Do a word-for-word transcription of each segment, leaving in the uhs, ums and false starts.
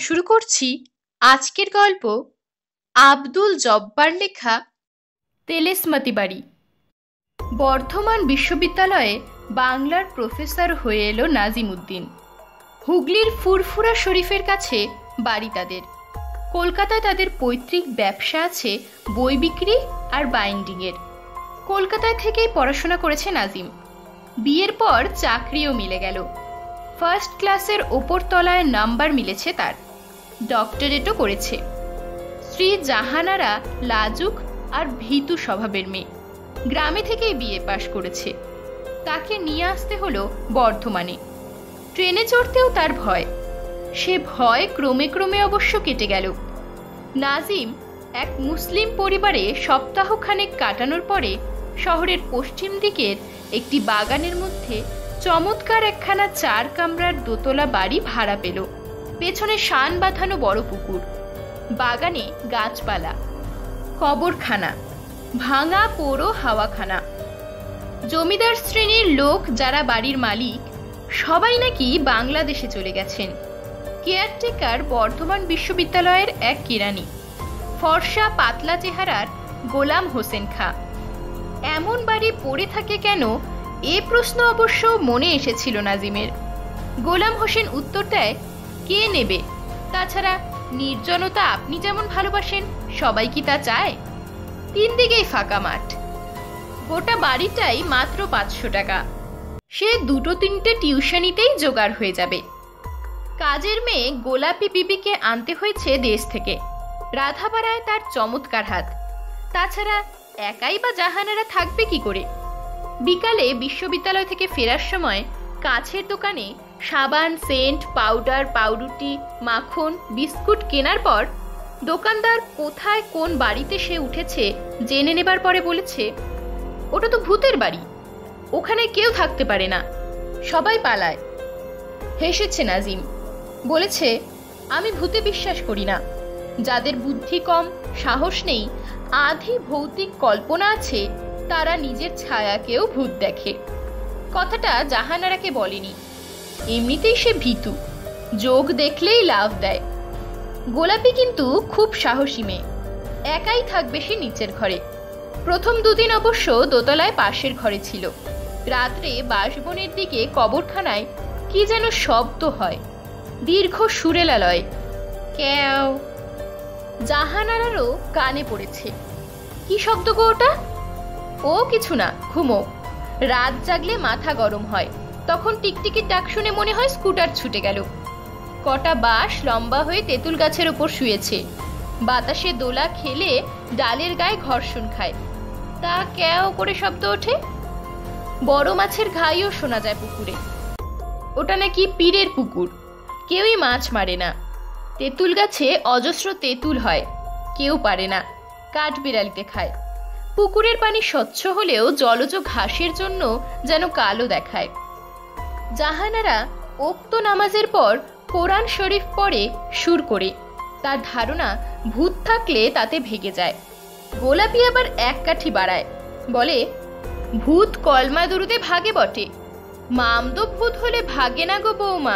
শুরু করছি আজকের গল্প আব্দুল জব্বার লেখা তেলেসমাতি বাড়ি। বর্ধমান বিশ্ববিদ্যালয়ে বাংলার প্রফেসর হয়ে এলো নাজিম উদ্দিন। হুগলির ফুরফুরা শরীফের কাছে বাড়ি তাদের। কলকাতায় তাদের পৈতৃক ব্যবসা আছে বই বিক্রি আর বাইন্ডিংয়ের। কলকাতায় থেকেই পড়াশোনা করেছে নাজিম। বিয়ের পর চাকরিও মিলে গেল। ফার্স্ট ক্লাসের ওপর তলায় নাম্বার মিলেছে তার। ডক্টরেটও করেছে। স্ত্রী জাহানারা লাজুক আর ভীতু স্বভাবের মেয়ে। গ্রামে থেকেই বিয়ে পাশ করেছে। তাকে নিয়ে আসতে হলো বর্ধমানে। ট্রেনে চড়তেও তার ভয়। সে ভয় ক্রমে ক্রমে অবশ্য কেটে গেল। নাজিম এক মুসলিম পরিবারে সপ্তাহখানেক কাটানোর পরে শহরের পশ্চিম দিকের একটি বাগানের মধ্যে চমৎকার একখানা চার কামরার দোতলা বাড়ি ভাড়া পেল। পেছনে শান বাঁধানো বড় পুকুর, বাগানে গাছপালা, কবরখানা, ভাঙা পোড়ো হাওয়াখানা। জমিদার শ্রেণীর লোক যারা বাড়ির মালিক সবাই নাকি বাংলাদেশে চলে গেছেন। কেয়ারটেকার বর্ধমান বিশ্ববিদ্যালয়ের এক কেরানি, ফর্সা পাতলা চেহারার গোলাম হোসেন খা। এমন বাড়ি পড়ে থাকে কেন এ প্রশ্ন অবশ্য মনে এসেছিল নাজিমের। গোলাম হোসেন উত্তর দেয়, কে নেবে? তাছাড়া নির্জনতা আপনি যেমন ভালোবাসেন সবাই কি তা চায়? তিন দিকেই ফাঁকা মাঠ। গোটা বাড়িটাই মাত্র পাঁচশো টাকা। সে দুটো তিনটে টিউশনিতেই জোগাড় হয়ে যাবে। কাজের মেয়ে গোলাপি বিবিকে আনতে হয়েছে দেশ থেকে। রাধাপাড়ায় তার চমৎকার হাত। তাছাড়া একাই বা জাহানারা থাকবে কি করে? বিকালে বিশ্ববিদ্যালয় থেকে ফেরার সময় কাছের দোকানে সাবান, সেন্ট, পাউডার, পাউরুটি, মাখন, বিস্কুট কেনার পর দোকানদার কোথায় কোন বাড়িতে সে উঠেছে জেনে নেবার পরে বলেছে, ওটা তো ভূতের বাড়ি, ওখানে কেউ থাকতে পারে না, সবাই পালায়। হেসেছে নাজিম, বলেছে, আমি ভূতে বিশ্বাস করি না। যাদের বুদ্ধি কম, সাহস নেই, আধি ভৌতিক কল্পনা আছে, তারা নিজের ছায়াকেও ভূত দেখে। কথাটা জাহানারাকে বলেনি। এমনিতেই সে ভীতু, যোগ দেখলেই লাভ দেয়। গোলাপি কিন্তু খুব সাহসী মেয়ে। একাই থাকবে সে নিচের ঘরে। প্রথম দুদিন অবশ্য দোতলায় পাশের ঘরে ছিল। রাত্রে বাসবনের দিকে কবরখানায় কি যেন শব্দ হয়, দীর্ঘ সুরেলালয়, ক্যাও। জাহানারারও কানে পড়েছে। কি শব্দ গো ওটা? ও কিছু না, ঘুমো। রাত জাগলে মাথা গরম হয়, তখন টিকটিকির ডাক শুনে মনে হয় স্কুটার ছুটে গেল। কটা বাঁশ লম্বা হয়ে তেঁতুল গাছের ওপর শুয়েছে। বাতাসে দোলা খেলে ডালের গায়ে ঘর্ষণ খায়, তা ক্যাও করে শব্দ ওঠে। বড় মাছের ঘাইও শোনা যায় পুকুরে। ওটা নাকি পীরের পুকুর, কেউই মাছ মারে না। তেঁতুল গাছে অজস্র তেঁতুল হয়, কেউ পারে না, কাঠবিড়ালিতে খায়। পুকুরের পানি স্বচ্ছ হলেও জলজ ঘাসের জন্য যেন কালো দেখায়। জাহানারা ওক্ত নামাজের পর কোরআন শরীফ পড়ে সুর করে। তার ধারণা ভূত থাকলে তাতে ভেগে যায়। গোলাপি আবার এক কাঠি বাড়ায়, বলে, ভূত কলমা দুরুদে ভাগে বটে, মামদো ভূত হলে ভাগে না গো বৌমা।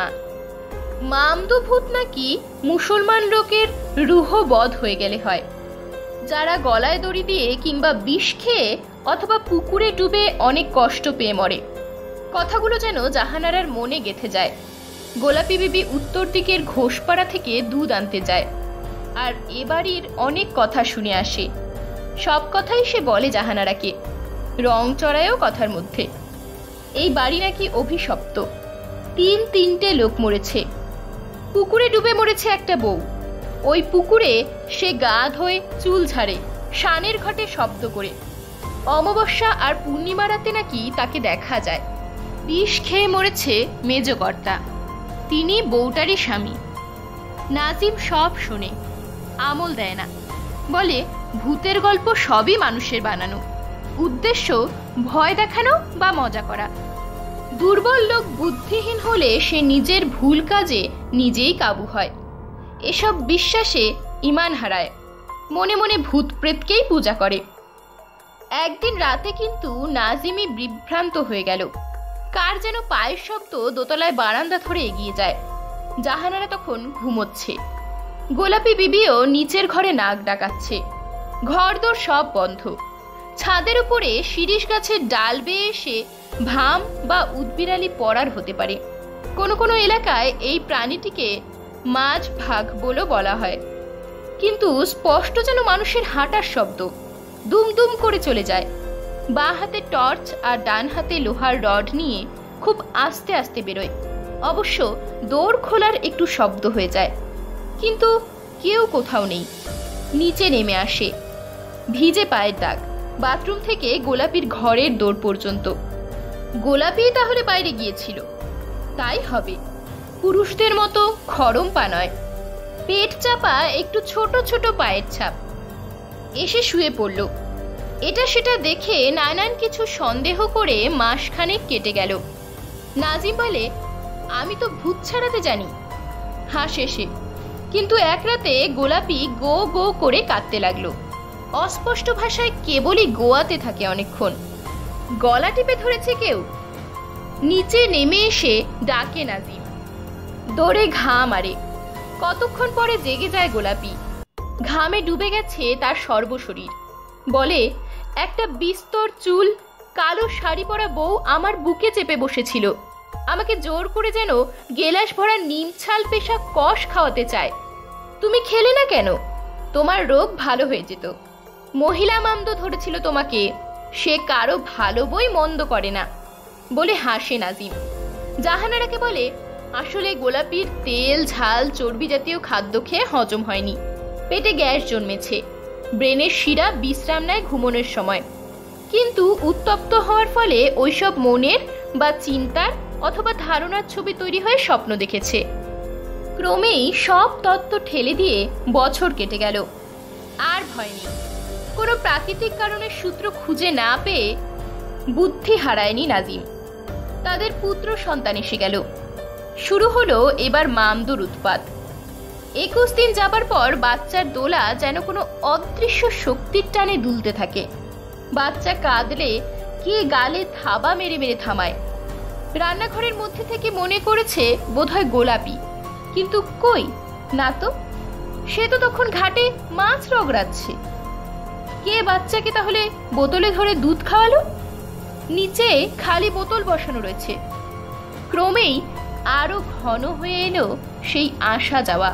মামদো ভূত নাকি মুসলমান লোকের রুহ বধ হয়ে গেলে হয়, যারা গলায় দড়ি দিয়ে কিংবা বিষ খেয়ে অথবা পুকুরে ডুবে অনেক কষ্ট পেয়ে মরে। কথাগুলো যেন জাহানারার মনে গেঁথে যায়। গোলাপি বিবি উত্তর দিকের ঘোষপাড়া থেকে দুধ আনতে যায়, আর এ বাড়ির অনেক কথা শুনে আসে। সব কথাই সে বলে জাহানারাকে, রং চড়ায়ও কথার মধ্যে। এই বাড়ি নাকি অভিশপ্ত। তিন তিনটে লোক মরেছে। পুকুরে ডুবে মরেছে একটা বউ। ওই পুকুরে সে গা ধোয়, চুল ঝাড়ে, শানের ঘটে শব্দ করে। অমাবস্যা আর পূর্ণিমা রাতে নাকি তাকে দেখা যায়। বিষ খেয়ে মরেছে মেজকর্তা, তিনি বউটারই স্বামী। নাজিম সব শোনে, আমল দেয় না। বলে, ভূতের গল্প সবই মানুষের বানানো, উদ্দেশ্য ভয় দেখানো বা মজা করা। দুর্বল লোক বুদ্ধিহীন হলে সে নিজের ভুল কাজে নিজেই কাবু হয়। এসব বিশ্বাসে ইমান হারায়, মনে মনে ভূত প্রেতকেই পূজা করে। একদিন রাতে কিন্তু নাজিমি বিভ্রান্ত হয়ে গেল। কার যেন পায়ের শব্দ দোতলায় বারান্দা ধরে এগিয়ে যায়। জাহানারা তখন ঘুমোচ্ছে। গোলাপি বিবিও নিচের ঘরে নাক ডাকাচ্ছে। ঘরদোর সব বন্ধ। ছাদের উপরে শিরীষ গাছের ডাল বেয়ে এসে ভাম বা উদবিড়ালি পড়ার হতে পারে। কোনো কোনো এলাকায় এই প্রাণীটিকে মাঝ ভাগ বলে বলা হয়, কিন্তু স্পষ্ট যেন মানুষের হাঁটার শব্দ। দুম দুম করে চলে যায়। বাঁ হাতে টর্চ আর ডান হাতে লোহার রড নিয়ে খুব আস্তে আস্তে বেরোয়। অবশ্য দৌড় খোলার একটু শব্দ হয়ে যায়, কিন্তু কেউ কোথাও নেই। নিচে নেমে আসে। ভিজে পায়ের দাগ। বাথরুম থেকে গোলাপির ঘরের দৌড় পর্যন্ত। গোলাপি তাহলে বাইরে গিয়েছিল, তাই হবে। পুরুষদের মতো খড়ম পা নয়, পেট চাপা একটু ছোট ছোট পায়ের ছাপ। এসে শুয়ে পড়ল। এটা সেটা দেখে নানান কিছু সন্দেহ করে মাসখানেক কেটে গেল। নাজিম বলে, আমি তো ভূত ছাড়াতে জানি। হাসে সে, কিন্তু এক রাতে গোলাপি গো গো করে কাঁদতে লাগলো। অস্পষ্ট ভাষায় কেবলই গোয়াতে থাকে অনেকক্ষণ। গলা টিপে ধরেছে কেউ। নিচে নেমে এসে ডাকে নাজিম। দৌড়ে ঘা মারে। কতক্ষণ পরে জেগে যায় গোলাপি। ঘামে ডুবে গেছে তার সর্বশরীর। বলে, একটা বিস্তর চুল কালো শাড়ি পরা বউ আমার বুকে চেপে বসেছিল। আমাকে জোর করে যেন গেলাস ভরা নিম ছাল পেশা কষ খাওয়াতে চায়। তুমি খেলে না কেন? তোমার রোগ ভালো হয়ে যেত। মহিলা মামদো ধরেছিল তোমাকে, সে কারো ভালো বই মন্দ করে না বলে হাসে নাজিম। জাহানারাকে বলে, আসলে গোলাপির তেল ঝাল চর্বি জাতীয় খাদ্য খেয়ে হজম হয়নি, পেটে গ্যাস জন্মেছে। ব্রেনের শিরা বিশ্রাম নেয় ঘুমনের সময়, কিন্তু উত্তপ্ত হওয়ার ফলে ওইসব মনের বা চিন্তার অথবা ধারণার ছবি তৈরি হয়ে স্বপ্ন দেখেছে। ক্রমেই সব তত্ত্ব ঠেলে দিয়ে বছর কেটে গেল। আর ভয় নেই। কোনো প্রাকৃতিক কারণের সূত্র খুঁজে না পেয়ে বুদ্ধি হারায়নি নাজিম। তাদের পুত্র সন্তান এসে গেল। শুরু হলো এবার মামদোর উৎপাত। একুশ দিন যাবার পর বাচ্চার দোলা যেন কোনো অদৃশ্য শক্তির টানে দুলতে থাকে। বাচ্চা কাঁদলে কে গালে থাবা মেরে মেরে থামায়। রান্নাঘরের মধ্যে থেকে মনে করেছে বোধহয় গোলাপি, কিন্তু কই না তো, সে তো তখন ঘাটে মাছ রগড়াচ্ছে। কে বাচ্চাকে তাহলে বোতলে ধরে দুধ খাওয়ালো? নিচে খালি বোতল বসানো রয়েছে। ক্রমেই আরো ঘন হয়ে এলো সেই আসা যাওয়া।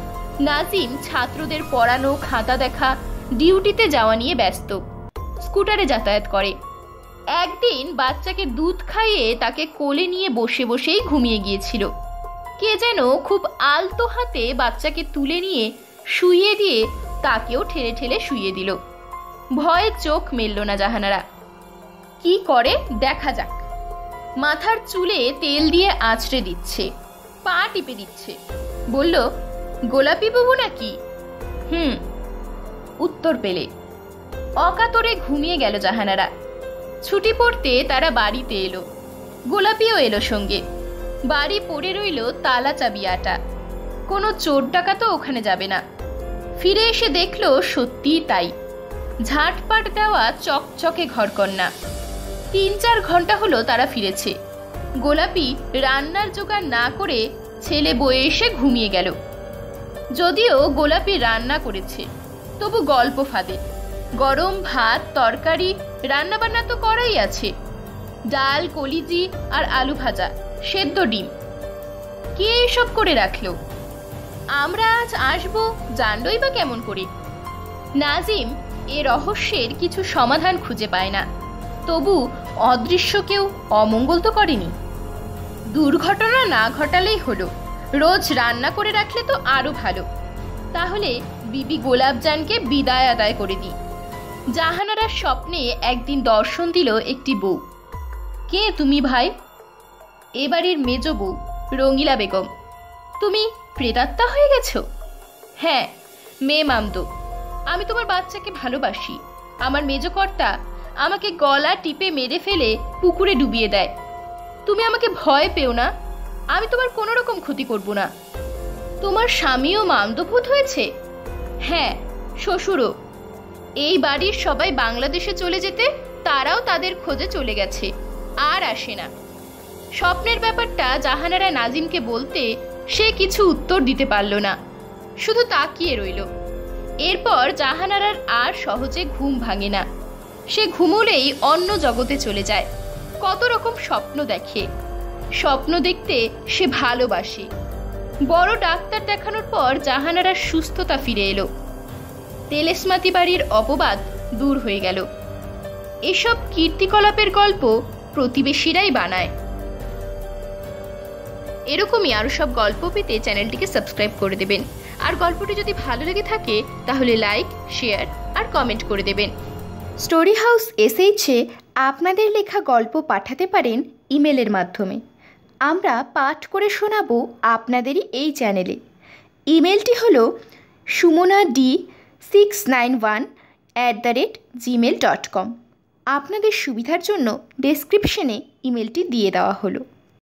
নাজিম ছাত্রদের পড়ানো, খাতা দেখা, ডিউটিতে যাওয়া নিয়ে ব্যস্ত। স্কুটারে যাতায়াত করে। একদিন বাচ্চাকে দুধ খাইয়ে তাকে কোলে নিয়ে বসে বসেই ঘুমিয়ে গিয়েছিল। কে যেন খুব আলতো হাতে বাচ্চাকে তুলে নিয়ে শুইয়ে দিয়ে তাকেও ঠেলে ঠেলে শুইয়ে দিল। ভয়ে চোখ মেলল না জাহানারা। কি করে দেখা যাক। মাথার চুলে তেল দিয়ে আঁচড়ে দিচ্ছে, পা টিপে দিচ্ছে। বলল, গোলাপি বাবু নাকি? হুম, উত্তর পেলে। অকাতরে ঘুমিয়ে গেল জাহানারা। ছুটি পড়তে তারা বাড়িতে এলো। গোলাপিও এলো সঙ্গে। বাড়ি পড়ে রইল তালা চাবি আটা। কোনো চোর ডাকাতও ওখানে যাবে না। ফিরে এসে দেখল সত্যিই তাই। ঝাটপাট দেওয়া চকচকে ঘরকন্না। তিন চার ঘন্টা হলো তারা ফিরেছে। গোলাপি রান্নার জোগাড় না করে ছেলে বয়ে এসে ঘুমিয়ে গেল। যদিও গোলাপি রান্না করেছে, তবু গল্প ফাঁদে। গরম ভাত, তরকারি, রান্নাবান্না তো করাই আছে। ডাল, কলিজি আর আলু ভাজা, সেদ্ধ ডিম। কে এসব করে রাখলো? আমরা আজ আসবো জানলই বা কেমন করে? নাজিম এ রহস্যের কিছু সমাধান খুঁজে পায় না। তবু অদৃশ্য কেউ অমঙ্গল তো করেনি। দুর্ঘটনা না ঘটালেই হলো। রোজ রান্না করে রাখলে তো আরো ভালো। তাহলে বিবি গোলাপজানকে বিদায় আদায় করে দিই। জাহানারার স্বপ্নে একদিন দর্শন দিল একটি বউ। কে তুমি ভাই? এ বাড়ির মেজ বউ রঙিলা বেগম। তুমি প্রেতাত্মা হয়ে গেছো? হ্যাঁ, মেয়ে মামদো। আমি তোমার বাচ্চাকে ভালোবাসি। আমার মেজকর্তা আমাকে গলা টিপে মেরে ফেলে পুকুরে ডুবিয়ে দেয়। তুমি আমাকে ভয় পেও না, আমি তোমার কোনো রকম ক্ষতি করব না। তোমার স্বামীও মামদভূত হয়েছে? হ্যাঁ, শ্বশুরও। এই বাড়ির সবাই বাংলাদেশে চলে যেতে তারাও তাদের খোঁজে চলে গেছে, আর আসে না। স্বপ্নের ব্যাপারটা জাহানারা নাজিমকে বলতে সে কিছু উত্তর দিতে পারল না। শুধু তাকিয়ে রইল। এরপর জাহানারার আর সহজে ঘুম ভাঙে না। সে ঘুমোলেই অন্য জগতে চলে যায়। কত রকম স্বপ্ন দেখে। স্বপ্ন দেখতে সে ভালোবাসে। বড় ডাক্তার দেখানোর পর জাহানারার সুস্থতা ফিরে এলো। তেলেস্মাতি বাড়ির অপবাদ দূর হয়ে গেল। এসব কীর্তিকলাপের গল্প প্রতিবেশীরাই বানায়। এরকমই আরও সব গল্প পেতে চ্যানেলটিকে সাবস্ক্রাইব করে দেবেন। আর গল্পটি যদি ভালো লেগে থাকে তাহলে লাইক, শেয়ার আর কমেন্ট করে দেবেন। স্টোরি হাউস এসএইচে আপনাদের লেখা গল্প পাঠাতে পারেন ইমেলের মাধ্যমে। আমরা পাঠ করে শোনাবো আপনাদেরই এই চ্যানেলে। ইমেলটি হলো Sumona D six nine one at the rate Gmail dot com. আপনাদের সুবিধার জন্য ডেসক্রিপশনে ইমেলটি দিয়ে দেওয়া হলো।